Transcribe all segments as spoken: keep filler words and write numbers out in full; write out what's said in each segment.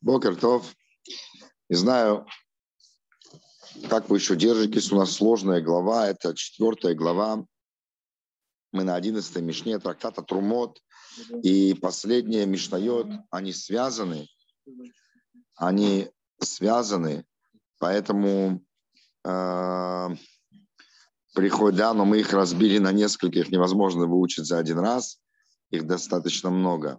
Бокер Тов. Не знаю, как вы еще держитесь. У нас сложная глава. Это четвертая глава. Мы на одиннадцатой мишне трактата Трумот. И последняя Мишнайот. Они связаны. Они связаны. Поэтому э, приходят, да, но мы их разбили на несколько. Их невозможно выучить за один раз. Их достаточно много.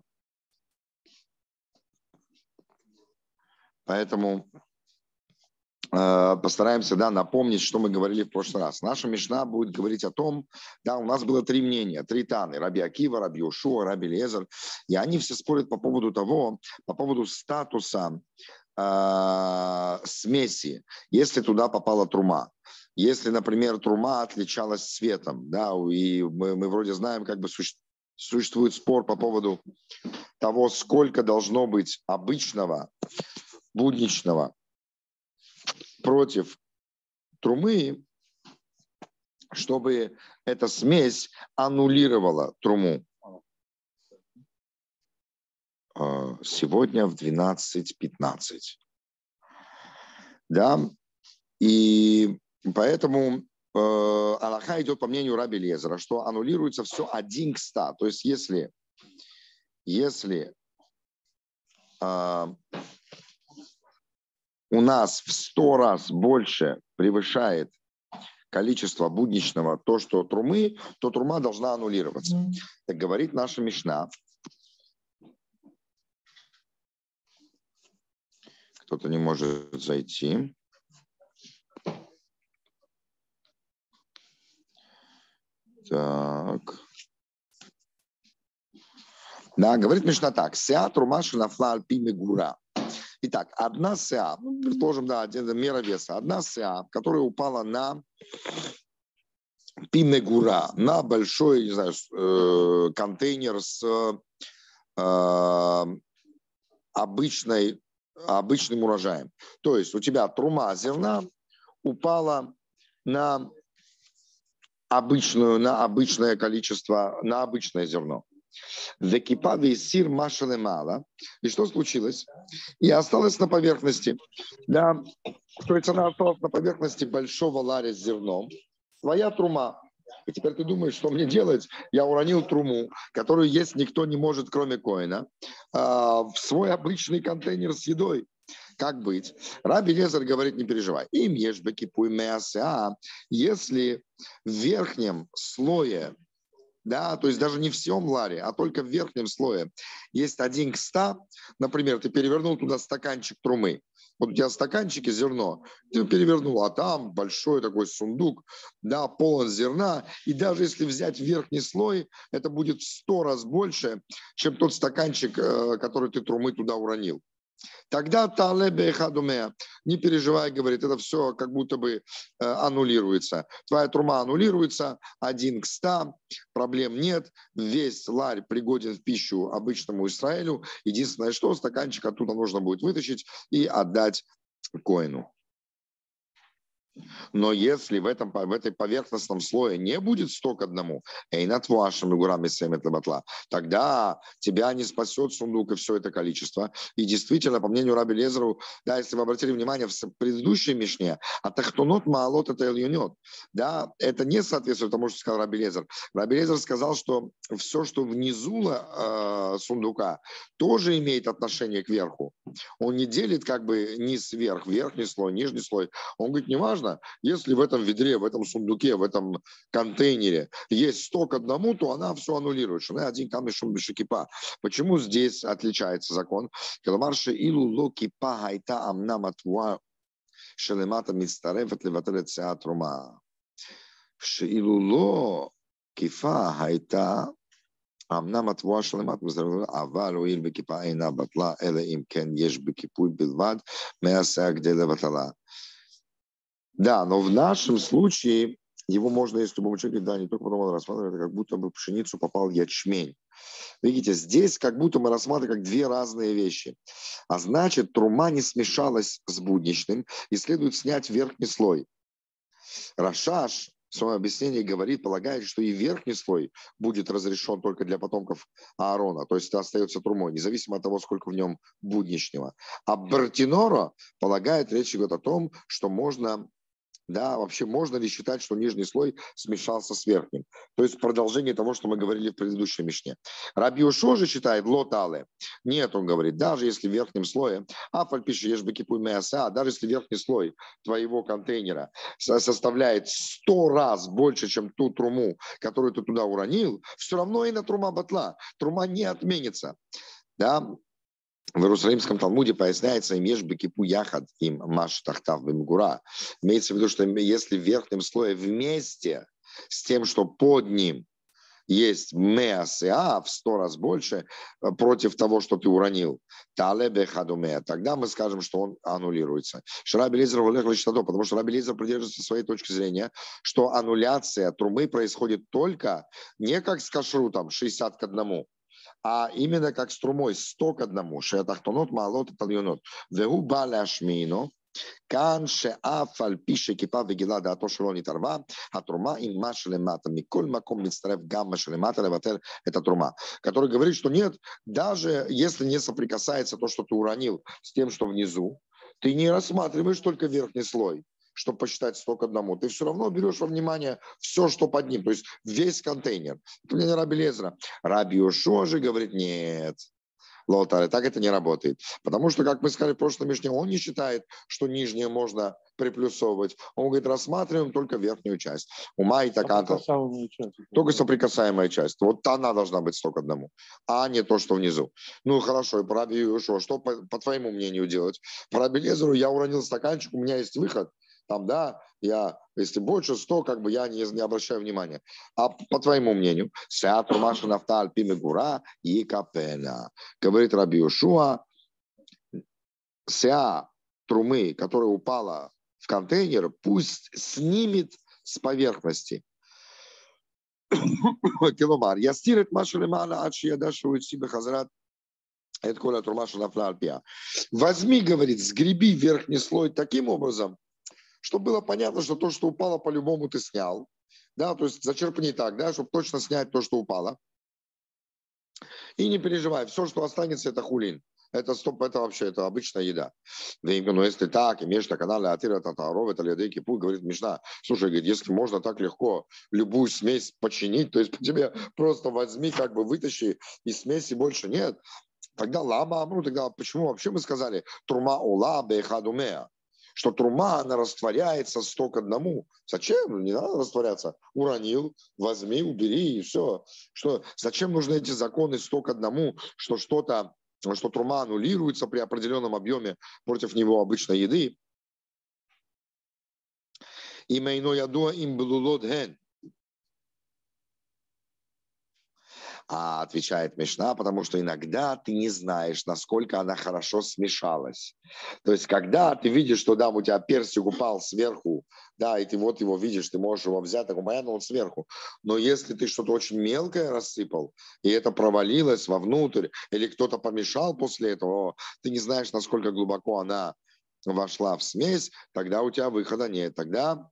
Поэтому э, постараемся, да, напомнить, что мы говорили в прошлый раз. Наша мишна будет говорить о том, да, у нас было три мнения, три таны: Раби Акива, Раби Йошуа, Раби Элиэзер. И они все спорят по поводу того, по поводу статуса э, смеси, если туда попала трума. Если, например, трума отличалась цветом, да, и мы, мы вроде знаем, как бы существует спор по поводу того, сколько должно быть обычного, будничного против трумы, чтобы эта смесь аннулировала труму. Сегодня в двенадцать пятнадцать. Да, и поэтому э, алаха идет по мнению Раби Элиэзера, что аннулируется все один к ста. То есть если, если э, у нас в сто раз больше превышает количество будничного то, что трумы, то трума должна аннулироваться. Mm. Так говорит наша мишна. Кто-то не может зайти. Так. Да, говорит мишна так. Сеа трума шенафла аль пи мегура. Итак, одна сеа, ну, предположим, да, мера веса, одна сеа, которая упала на пимегура, на большой, не знаю, э, контейнер с э, обычной, обычным урожаем. То есть у тебя трума зерна упала на обычную, на обычное количество, на обычное зерно. Векипави сир машале мало. И что случилось? И осталось на поверхности. Да, то есть она осталась на поверхности большого ларя с зерном. Твоя трума. И теперь ты думаешь, что мне делать? Я уронил труму, которую есть никто не может, кроме коэна, в свой обычный контейнер с едой. Как быть? Раби Элиэзер говорит, не переживай. Им ешь бекипуй меасеа. Если в верхнем слое, да, то есть даже не в всем ларе, а только в верхнем слое есть один к ста, например, ты перевернул туда стаканчик трумы. Вот у тебя стаканчики зерно, ты перевернул, а там большой такой сундук, да, полон зерна, и даже если взять верхний слой, это будет в сто раз больше, чем тот стаканчик, который ты трумы туда уронил. Тогда талебе хадумея, не переживай, говорит, это все как будто бы э, аннулируется. Твоя трума аннулируется, один к ста, проблем нет, весь ларь пригоден в пищу обычному Израилю. Единственное, что стаканчик оттуда нужно будет вытащить и отдать коэну. Но если в, этом, в этой поверхностном слое не будет сто к одному, тогда тебя не спасет сундук и все это количество. И действительно, по мнению Раби Элиэзера, да, если вы обратили внимание в предыдущей мишне, а тахтунот маалот это эльюнет, да, это не соответствует тому, что сказал Раби Элиэзер. Раби Элиэзер сказал, что все, что внизу э, сундука, тоже имеет отношение к верху. Он не делит как бы низ вверх, верхний слой, нижний слой. Он говорит, не важно, если в этом ведре, в этом сундуке, в этом контейнере есть сто к одному, то она все аннулирует. Один камень шум бешекипа. Почему здесь отличается закон? Каламарши илу ло кипа хайта амна матва шелемата мицтарефет левателет сеат рума. Шеилу ло кифа хайта אמנם התבואה שלמת מזרחת, אבל הואיל בכיפה אינה בטלה, אלא אם כן יש בכיפוי בלבד, מעשה כדי לבטלה. Да, но в нашем случае его можно, если любому человеку, да, не только потом он рассматривает, как будто бы в пшеницу попал ячмень. Видите, здесь как будто мы рассматриваем как две разные вещи. А значит, трума не смешалась с будничным, и следует снять верхний слой. Рашаш в своем объяснении говорит, полагает, что и верхний слой будет разрешен только для потомков Аарона, то есть это остается трумой, независимо от того, сколько в нем будничного. А Бартиноро полагает, речь идет о том, что можно, да, вообще можно ли считать, что нижний слой смешался с верхним. То есть продолжение того, что мы говорили в предыдущей мишне. Раби Йошуа же считает лотале. Нет, он говорит, даже если в верхнем слое, а фальпиши ешь бекипуй мяса, даже если верхний слой твоего контейнера составляет сто раз больше, чем ту труму, которую ты туда уронил, все равно и на трума батла. Трума не отменится. Да? В Иерусалимском Талмуде поясняется «Имеш бекипу яхад им маш тахтав бемгура». Имеется в виду, что если в верхнем слое вместе с тем, что под ним есть меасеа в сто раз больше против того, что ты уронил, тале бехадумеа, тогда мы скажем, что он аннулируется. Раби Элиэзер волех лештато, потому что Раби Элиэзер придерживается своей точки зрения, что аннуляция трумы происходит только не как с кашрутом шестьдесят к одному, а именно как с трумой сто к одному. Шеатахтонот маалот и тальонот. Вегу бале ашмино. כאן שאף על פי שכיפה וגילה דעתו שלא נתערבה, התרומה עם מה שלמטה, מכל מקום מצטרף גם מה שלמטה לבטל את התרומה. Который говорит, что нет, даже если не соприкасается то, что ты уронил, с тем, что внизу, ты не рассматриваешь только верхний слой, чтобы посчитать сто к одному. Ты все равно берешь во внимание все, что под ним, то есть весь контейнер. Это мнение Раби Элиэзера. Раби Йошуа же говорит, нет. Лотаре, так это не работает. Потому что, как мы сказали в прошлом мишне, он не считает, что нижнее можно приплюсовывать. Он говорит, рассматриваем только верхнюю часть. Ума и таканта. Только соприкасаемая часть. Вот она должна быть сто к одному, а не то, что внизу. Ну хорошо, и по Раби Йошуа, что по, по твоему мнению делать? По Раби Элиэзеру я уронил стаканчик, у меня есть выход. Там, да, я, если больше сто, как бы я не, не обращаю внимания. А по твоему мнению, ся трумаша нафта альпи мегура и капена. Говорит Раби Йошуа, ся трумы, которая упала в контейнер, пусть снимет с поверхности. Киломар. Я стирит машу лемана, ачи я дашу себе хазрат. Это коля трумаша нафта альпия. Возьми, говорит, сгреби верхний слой таким образом, чтобы было понятно, что то, что упало, по-любому ты снял. Да, то есть зачерпни так, да, чтобы точно снять то, что упало. И не переживай, все, что останется, это хулин. Это стоп, это вообще, это обычная еда. Но если так, имеешь на канале Атира Татаров, это Леды Кипу, говорит Мишна, слушай, говорит, если можно так легко любую смесь починить, то есть по тебе просто возьми, как бы вытащи, и смеси больше нет. Тогда лама, ну тогда почему вообще мы сказали трума ола бехадумеа? Что трума, она растворяется сто к одному. Зачем? Не надо растворяться. Уронил, возьми, убери, и все. Что, зачем нужны эти законы сто к одному, что что-то, что трума аннулируется при определенном объеме против него обычной еды? Имейно ядуа им блулот ген. А отвечает Мишна, потому что иногда ты не знаешь, насколько она хорошо смешалась. То есть, когда ты видишь, что да, у тебя персик упал сверху, да, и ты вот его видишь, ты можешь его взять, так понятно, он сверху. Но если ты что-то очень мелкое рассыпал, и это провалилось вовнутрь, или кто-то помешал после этого, ты не знаешь, насколько глубоко она вошла в смесь, тогда у тебя выхода нет. Тогда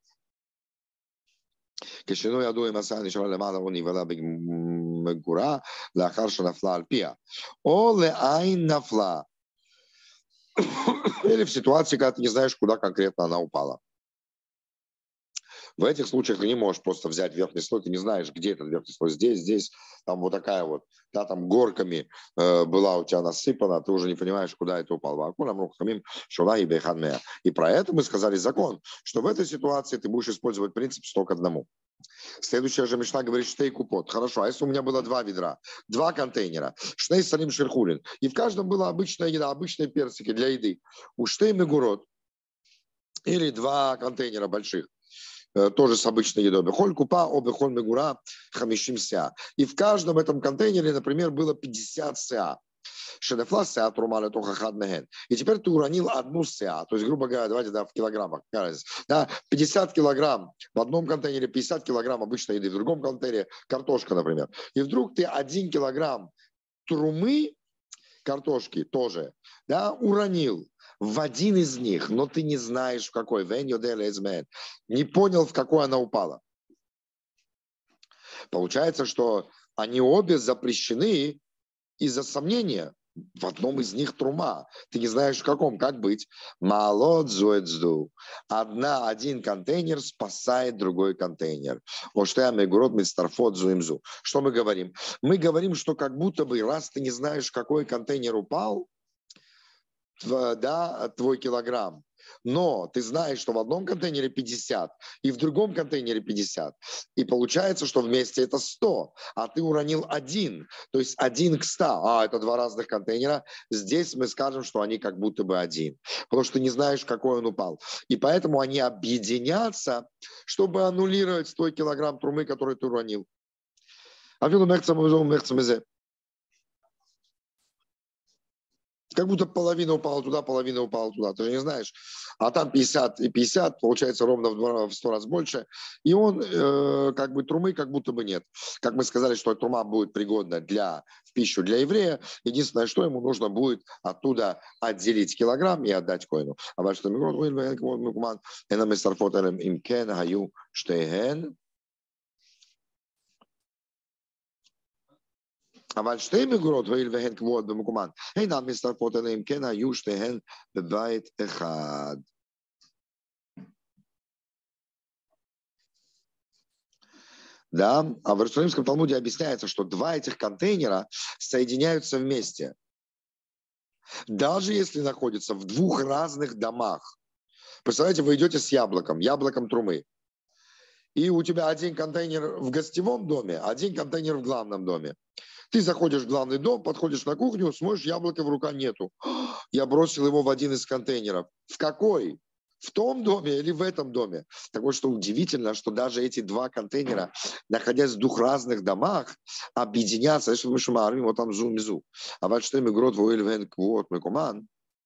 כששינוי ידוע אם עשה נשאר למעלה או נבלה במגורה לאחר שנפלה על פיה, או לעין נפלה, или в ситуации, когда ты не знаешь, куда конкретно она упала. В этих случаях ты не можешь просто взять верхний слой, ты не знаешь, где этот верхний слой, здесь, здесь, там вот такая вот, да, там горками э, была у тебя насыпана, ты уже не понимаешь, куда это упало. И про это мы сказали закон, что в этой ситуации ты будешь использовать принцип сто к одному. Следующая же Мишна говорит штей купот. Хорошо, а если у меня было два ведра, два контейнера, штей салим шерхулин, и в каждом была обычная еда, обычные персики для еды, у штей мегурот, или два контейнера больших, тоже с обычной едой. Бехоль купа, о бехоль мегура, хамишим ся. И в каждом этом контейнере, например, было пятьдесят ся. Шедефла ся трумали тоха хадмеген. И теперь ты уронил одну ся. То есть, грубо говоря, давайте да, в килограммах. Да, пятьдесят килограмм в одном контейнере, пятьдесят килограмм обычной еды, в другом контейнере картошка, например. И вдруг ты один килограмм трумы, картошки тоже, да, уронил в один из них, но ты не знаешь в какой. Не понял, в какой она упала. Получается, что они обе запрещены из-за сомнения. В одном из них трума. Ты не знаешь, в каком. Как быть? Малот зуэцду. Одна, один контейнер спасает другой контейнер. Что мы говорим? Мы говорим, что как будто бы, раз ты не знаешь, какой контейнер упал, да, твой килограмм, но ты знаешь, что в одном контейнере пятьдесят и в другом контейнере пятьдесят, и получается, что вместе это сто, а ты уронил один, то есть один к ста, а это два разных контейнера, здесь мы скажем, что они как будто бы один, потому что ты не знаешь, какой он упал, и поэтому они объединятся, чтобы аннулировать твой килограмм трумы, который ты уронил. Как будто половина упала туда, половина упала туда. Ты же не знаешь. А там пятьдесят и пятьдесят, получается ровно в, два, в сто раз больше. И он, э, как бы, трумы как будто бы нет. Как мы сказали, что трума будет пригодна для, в пищу для еврея. Единственное, что ему нужно будет оттуда отделить килограмм и отдать коину. А вот что אבל שתי מגורות הואיל והן קבועות במקומן אינן מצטרפות אליהם כן היו שתיהן בבית אחד. Да, а в Иерусалимском Талмуде объясняется, что два этих контейнера соединяются вместе. Даже если находятся в двух разных домах. Представляете, вы идете с яблоком, яблоком трумы. И у тебя один контейнер в гостевом доме, один контейнер в главном доме. Ты заходишь в главный дом, подходишь на кухню, смотришь, яблока в руках нету. Я бросил его в один из контейнеров. В какой? В том доме или в этом доме? Так вот, что удивительно, что даже эти два контейнера, находясь в двух разных домах, объединятся. Вот там зум-зум. А вот что мы грот войльвен квот мекуман.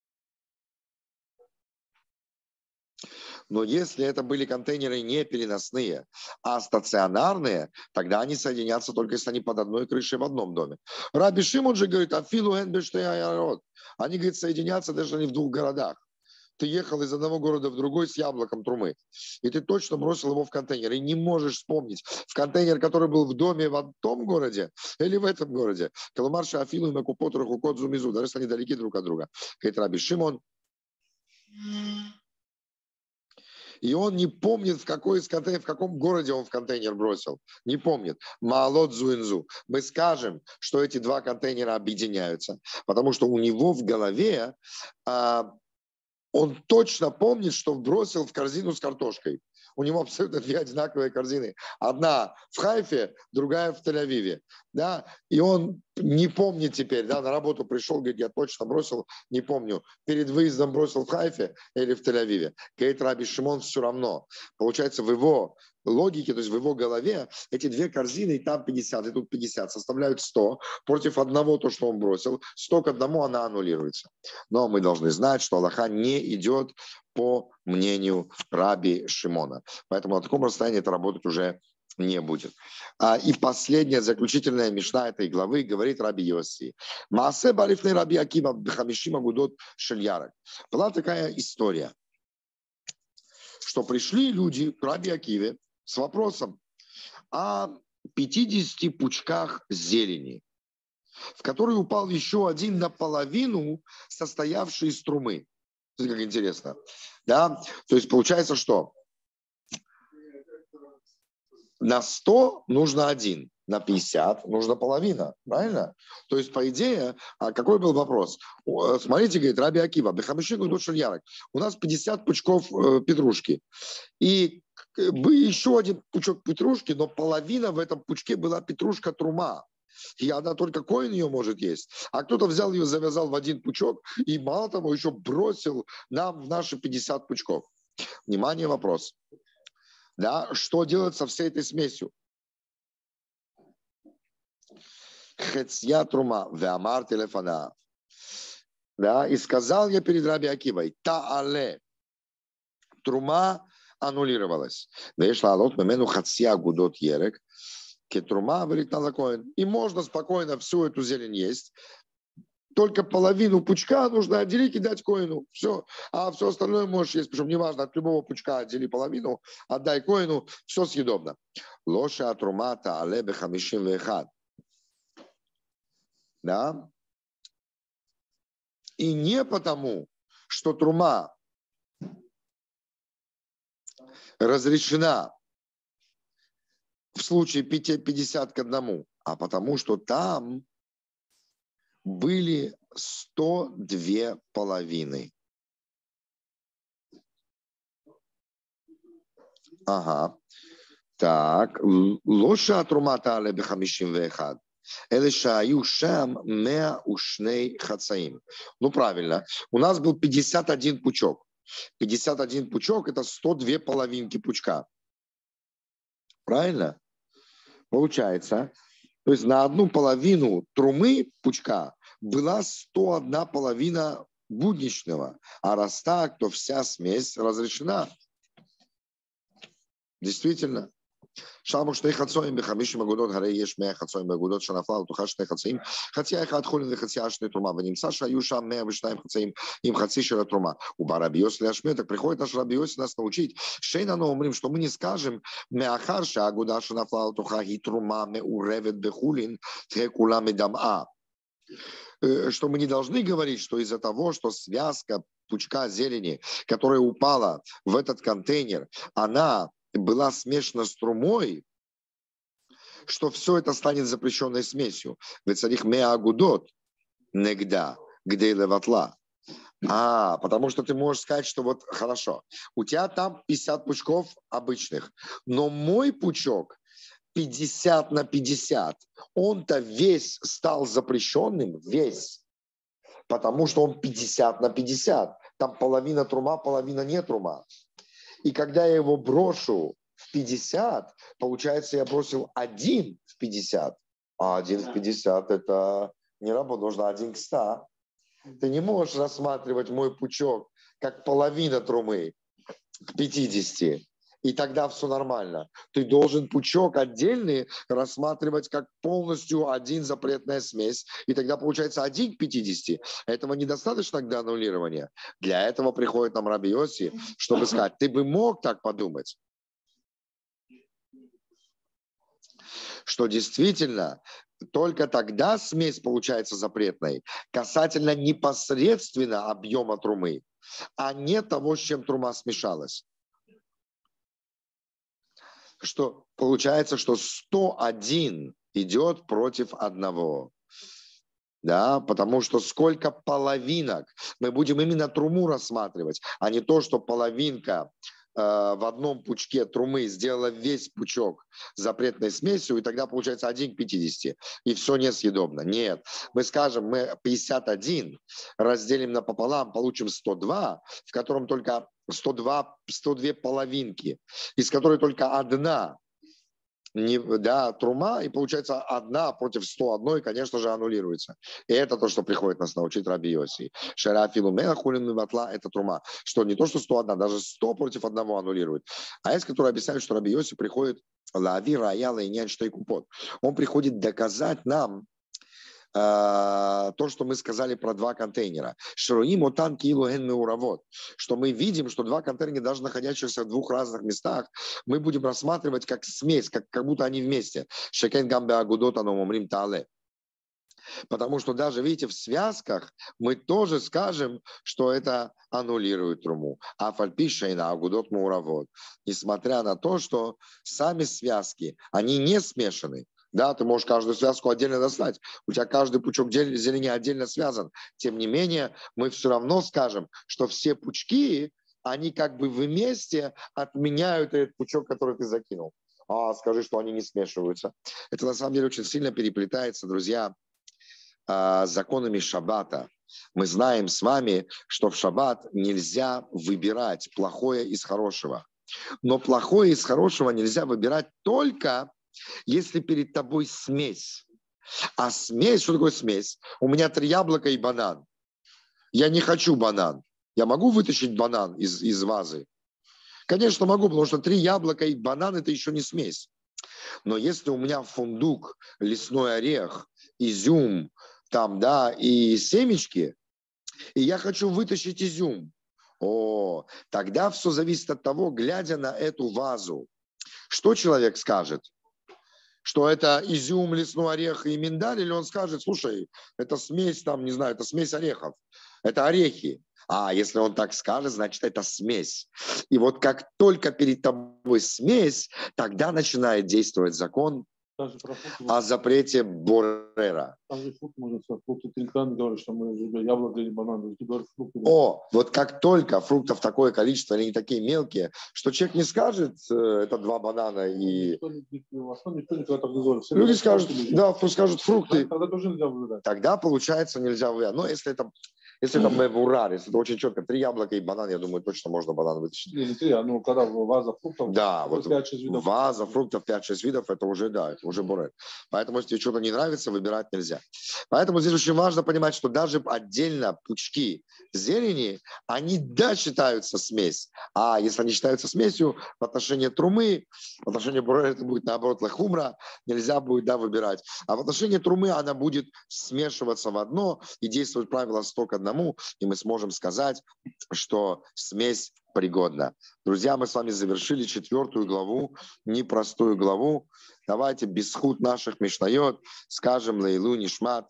Но если это были контейнеры не переносные, а стационарные, тогда они соединятся только если они под одной крышей в одном доме. Раби Шимон же говорит, афилу энбештеайарот. Они, говорит, соединятся даже не в двух городах. Ты ехал из одного города в другой с яблоком трумы, и ты точно бросил его в контейнер, и не можешь вспомнить, в контейнер, который был в доме в том городе или в этом городе. Каламарша афилу на купотрах у кот зумизу, даже если они далеки друг от друга. Говорит Раби Шимон. И он не помнит, в, какой из контейнер, в каком городе он в контейнер бросил. Не помнит. Маалот зуинзу. Мы скажем, что эти два контейнера объединяются, потому что у него в голове а, он точно помнит, что бросил в корзину с картошкой. У него абсолютно две одинаковые корзины. Одна в Хайфе, другая в Тель-Авиве. Да? И он не помнит теперь, да, на работу пришел, говорит, я точно бросил, не помню, перед выездом бросил в Хайфе или в Тель-Авиве. Говорит Раби Шимон, все равно. Получается, в его логике, то есть в его голове, эти две корзины, и там пятьдесят, и тут пятьдесят, составляют сто. Против одного, то, что он бросил, сто к одному она аннулируется. Но мы должны знать, что Аллаха не идет по мнению Раби Шимона. Поэтому на таком расстоянии это работать уже не будет. А, и последняя, заключительная мишна этой главы говорит Раби Йоси. Маасе барифный Раби Акива бхамишима гудот шельярок. Была такая история, что пришли люди к Раби Акиве с вопросом о пятидесяти пучках зелени, в который упал еще один наполовину, состоявший из трумы. Смотрите, как интересно. Да? То есть получается, что на сто нужно один, на пятьдесят нужно половина, правильно? То есть, по идее, какой был вопрос? Смотрите, говорит Раби Акива, бехамишину душель ярок. У нас пятьдесят пучков петрушки. И был еще один пучок петрушки, но половина в этом пучке была петрушка трума. И она только коин ее может есть. А кто-то взял ее, завязал в один пучок и, мало того, еще бросил нам в наши пятьдесят пучков. Внимание, вопрос. Да, что делать со всей этой смесью? Хецья трума, веамар телефона. Да, и сказал я перед Раби Акивой, таале, трума аннулировалась. Вешла алот мемену хацья гудот ерек, кетрума, говорит Налакоин. И можно спокойно всю эту зелень есть. только половину пучка нужно отделить и дать коину. Все. А все остальное можешь есть. Причем неважно, от любого пучка отдели половину, отдай коину, все съедобно. Лоша атрумата алебе хамишим вехад. Да? И не потому, что трума разрешена в случае пятьдесят к одному, а потому что там были сто две половины. Ага. Так. Лоша атрумата алебе хамишим вехад. Элешаю меа ушней хацаим. Ну, правильно. У нас был пятьдесят один пучок. пятьдесят один пучок – это сто две половинки пучка. Правильно? Получается. То есть на одну половину трумы пучка была сто одна половина будничного. А раз так, то вся смесь разрешена. Действительно. שם שני חצויים בחמישים אגודות, הרי יש מאה חצויים באגודות שנפלה לתוכה שני חצאים, חצי אחד חולין וחצי שני תרומה, ונמצא שהיו שם מאה ושניים חצאים עם חצי של התרומה. ובא רבי יוסי להשמיע, так приходит наш רבי יוסי нас научить, שאין אנו אומרים, что мы не скажем, מאחר שהאגודה שנפלה לתוכה היא תרומה מעורבת בחולין, תהיה כולה מדמעה. Что мы не должны говорить, что из-за того, что связка пучка зелени, которая упала в этот контейнер, она была смешана с трумой, что все это станет запрещенной смесью. Ведь царих меагудот негда, где леватла. А, потому что ты можешь сказать, что вот хорошо, у тебя там пятьдесят пучков обычных, но мой пучок пятьдесят на пятьдесят, он-то весь стал запрещенным, весь, потому что он пятьдесят на пятьдесят. Там половина трума, половина не трума. И когда я его брошу в пятьдесят, получается, я бросил один в пятьдесят. А один в пятьдесят – это не работа, нужно один к ста. Ты не можешь рассматривать мой пучок как половина трумы к пятидесяти. И тогда все нормально. Ты должен пучок отдельный рассматривать как полностью один запретная смесь. И тогда получается один к пятидесяти. Этого недостаточно для аннулирования. Для этого приходит нам Раби Йоси, чтобы сказать, ты бы мог так подумать, что действительно только тогда смесь получается запретной касательно непосредственно объема трумы, а не того, с чем трума смешалась. Что получается, что сто один идет против одного. Да, потому что сколько половинок, мы будем именно труму рассматривать, а не то, что половинка э, в одном пучке трумы сделала весь пучок запретной смесью, и тогда получается один к пятидесяти, и все несъедобно. Нет, мы скажем, мы пятьдесят один разделим напополам, получим сто два, в котором только сто два, сто две половинки, из которой только одна не, да, трума, и получается одна против сто одной, конечно же, аннулируется. И это то, что приходит нас научить Раби Йоси. Шерафилу меа хулин миватла – это трума. Что не то, что сто один, даже сто против одного аннулирует. А есть, которые объясняют, что Раби Йоси приходит лави раяла и нянчтай купот. Он приходит доказать нам то, что мы сказали про два контейнера. Широим отан килу эн меуравот. Что мы видим, что два контейнера, даже находящихся в двух разных местах, мы будем рассматривать как смесь, как, как будто они вместе. Шекен гамбе агудот аном умрим таале. Потому что даже, видите, в связках мы тоже скажем, что это аннулирует труму. А фальпишейна агудот муравот. Несмотря на то, что сами связки, они не смешаны. Да, ты можешь каждую связку отдельно достать. У тебя каждый пучок зелени отдельно связан. Тем не менее, мы все равно скажем, что все пучки, они как бы вместе отменяют этот пучок, который ты закинул. А скажи, что они не смешиваются. Это на самом деле очень сильно переплетается, друзья, с законами шаббата. Мы знаем с вами, что в шаббат нельзя выбирать плохое из хорошего. Но плохое из хорошего нельзя выбирать только если перед тобой смесь. А смесь, что такое смесь? У меня три яблока и банан. Я не хочу банан. Я могу вытащить банан из, из вазы? Конечно, могу, потому что три яблока и банан – это еще не смесь. Но если у меня фундук, лесной орех, изюм, там, да, и семечки, и я хочу вытащить изюм. О, тогда все зависит от того, глядя на эту вазу, что человек скажет. Что это изюм, лесной орех и миндаль, или он скажет, слушай, это смесь, там, не знаю, это смесь орехов, это орехи. А если он так скажет, значит, это смесь. И вот как только перед тобой смесь, тогда начинает действовать закон о запрете Борера. О, вот как только фруктов такое количество, они такие мелкие, что человек не скажет, это два банана и... Люди скажут, да, скажут фрукты. Тогда, получается, нельзя выбирать. Но если это... Если это мевурар, если это очень четко, три яблока и банан, я думаю, точно можно банан вытащить. Не, не три, а ну когда ваза фруктов, да, вот ваза фруктов пять-шесть видов, это уже, да, это уже бурер. Поэтому, если тебе что-то не нравится, выбирать нельзя. Поэтому здесь очень важно понимать, что даже отдельно пучки зелени, они, да, считаются смесь. А если они считаются смесью, в отношении трумы, в отношении бурера это будет, наоборот, лахумра, нельзя будет, да, выбирать. А в отношении трумы она будет смешиваться в одно и действовать правило сто к одному, и мы сможем сказать, что смесь пригодна. Друзья, мы с вами завершили четвертую главу, непростую главу. Давайте без худ наших мишнайот скажем лейлу нишмат.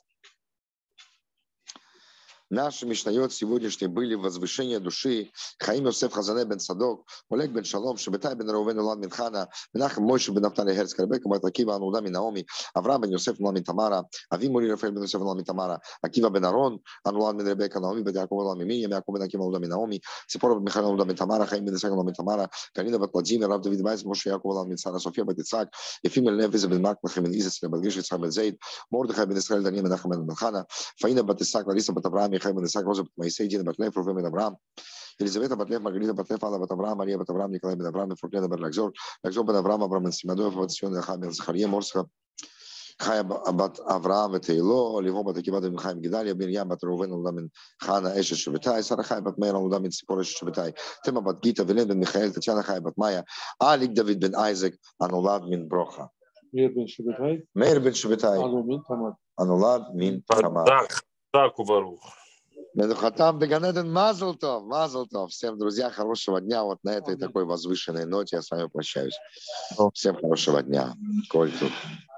Наши мишнайот сегодняшние были возвышение души. Хаим Йосеф Хазане бен Садок, Олег бен Шалом, Шебетай бен Раувен Улан бен Хана, Менахем Мойше бен Нафтали Херц Карбека, Бат Акива Ануда мин Наоми, Авраам бен Йосеф Улан мин Тамара, Ави Мури Рафаэль бен Йосеф Улан мин Тамара, Акива бен Арон, Анулан бен Ребека Наоми, Бет Яков Улан мин Мирьям, Яков бен Акива Ануда мин Наоми, Ципора бен Михаил Ануда мин Тамара, Хаим бен Исаак Улан мин Тамара, Карина бен Владимир, Рав Давид Вайс, Моше Яков Улан мин Сара, София бен Ицхак, Ефим эль Нефис бен Макмахем бен Изес бен Гиш Ицхак бен Зейд, Мордехай бен Исраэль Даниил бен Нахам бен Хана, Фаина бен Исаак, Лариса бен Авраам, Михаил бен Исаак, Роза Моисей, Дина Батлев, Рувем бен Авраам, Елизавета Батлев, Маргарита Батлев, Алла бен Авраам, Мария бен Авраам, Николай бен Авраам, Фруклена бен Лакзор, Лакзор бен Авраам, Авраам бен Симадоев, Ватсион Ахам бен Захария, Морсха, Хая бат Авраам бен Тейло, Ливо бен Акива бен Михаим Гидалия, Мирьям бен Рувен Улан бен Хана Эшет Шебетай, Сара Хая бен Мейра Улан бен Ципора Эшет Шебетай, Тема бен Гита, Вилен бен Михаил, Татьяна Хая бен Майя, Алик Давид бен Айзек, Анулад мин Броха. Мейр бен Шебетай. Мейр бен Шебетай. Анулад мин Тамар. Так, Барух. Медухатам Беганеден Мазлтов, Мазлтов. Всем, друзья, хорошего дня. Вот на этой такой возвышенной ноте я с вами прощаюсь. Всем хорошего дня. Коль тут.